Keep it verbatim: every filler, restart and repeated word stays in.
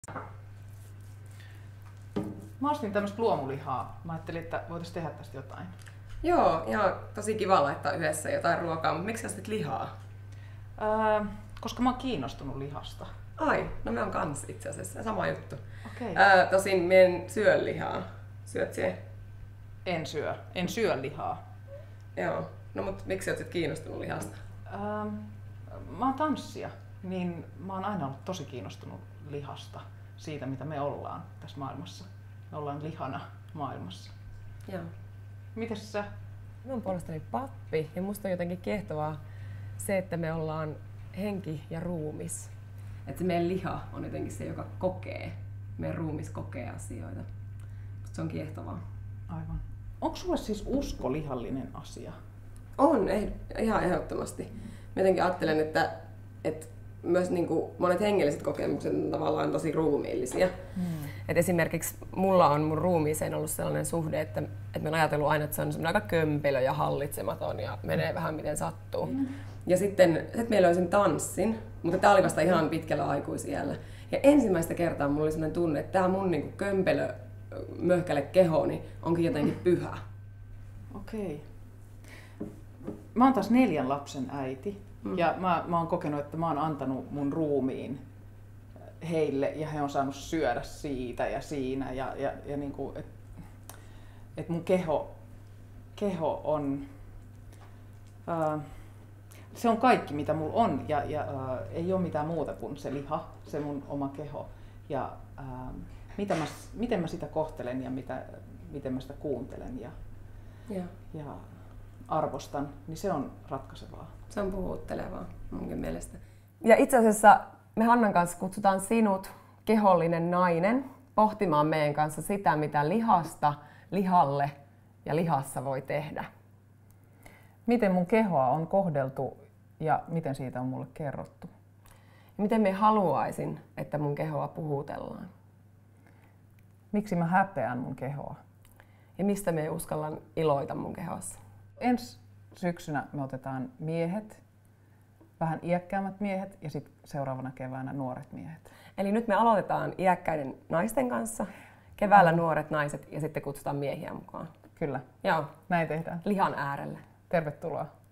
Mä ostin tämmöistä luomulihaa. Mä ajattelin, että voitaisiin tehdä tästä jotain. Joo, ihan tosi kiva laittaa yhdessä jotain ruokaa, mutta miksi sä ostit lihaa? Öö, koska mä oon kiinnostunut lihasta. Ai, no me on kans itse asiassa sama juttu. Okei. Ää, tosin mä en syö lihaa. Syöt siihen? En syö. En syö lihaa. Joo. No mut miksi oot sit kiinnostunut lihasta? Öö, mä oon tanssija, niin mä oon aina ollut tosi kiinnostunut lihasta. Siitä, mitä me ollaan tässä maailmassa. Me ollaan lihana maailmassa. Joo. Mites sä? Minun puolestani pappi ja musta on jotenkin kiehtovaa se, että me ollaan henki ja ruumis. Että se meidän liha on jotenkin se, joka kokee. Meidän ruumis kokee asioita. Musta se on kiehtovaa. Aivan. Onko sulle siis usko lihallinen asia? On, ei, ihan ehdottomasti. Mä jotenkin ajattelen, että, että myös niin kuin monet hengelliset kokemukset on tavallaan tosi ruumiillisia. Hmm. Et esimerkiksi mulla on mun ruumiiseen ollut sellainen suhde, että, että mä oon ajatellut aina, että se on semmoinen aika kömpelö ja hallitsematon ja menee vähän miten sattuu. Mm. Ja sitten sit meillä löysin tanssin, mutta tää oli vasta ihan pitkällä aikuisiällä. Ja ensimmäistä kertaa mulla oli sellainen tunne, että tää mun niin kuin kömpelö möhkäle kehoni onkin jotenkin pyhä. Okei. Mä oon taas neljän lapsen äiti mm. ja mä, mä oon kokenut, että mä oon antanut mun ruumiin heille ja he on saanut syödä siitä ja siinä ja, ja, ja niinku, että et mun keho, keho on, ää, se on kaikki mitä mulla on ja, ja ää, ei ole mitään muuta kuin se liha, se mun oma keho ja ää, mitä mä, miten mä sitä kohtelen ja mitä, miten mä sitä kuuntelen ja, ja. ja arvostan, niin se on ratkaisevaa. Se on puhuttelevaa munkin mielestä. Ja itse asiassa me Hannan kanssa kutsutaan sinut, kehollinen nainen, pohtimaan meidän kanssa sitä, mitä lihasta, lihalle ja lihassa voi tehdä. Miten mun kehoa on kohdeltu ja miten siitä on mulle kerrottu? Ja miten me haluaisin, että mun kehoa puhutellaan? Miksi mä häpeän mun kehoa? Ja mistä me uskallan iloita mun kehossa? Ensi syksynä me otetaan miehet, vähän iäkkäämmät miehet ja sitten seuraavana keväänä nuoret miehet. Eli nyt me aloitetaan iäkkäiden naisten kanssa, keväällä nuoret naiset ja sitten kutsutaan miehiä mukaan. Kyllä. Joo. Näin tehdään. Lihan äärelle. Tervetuloa.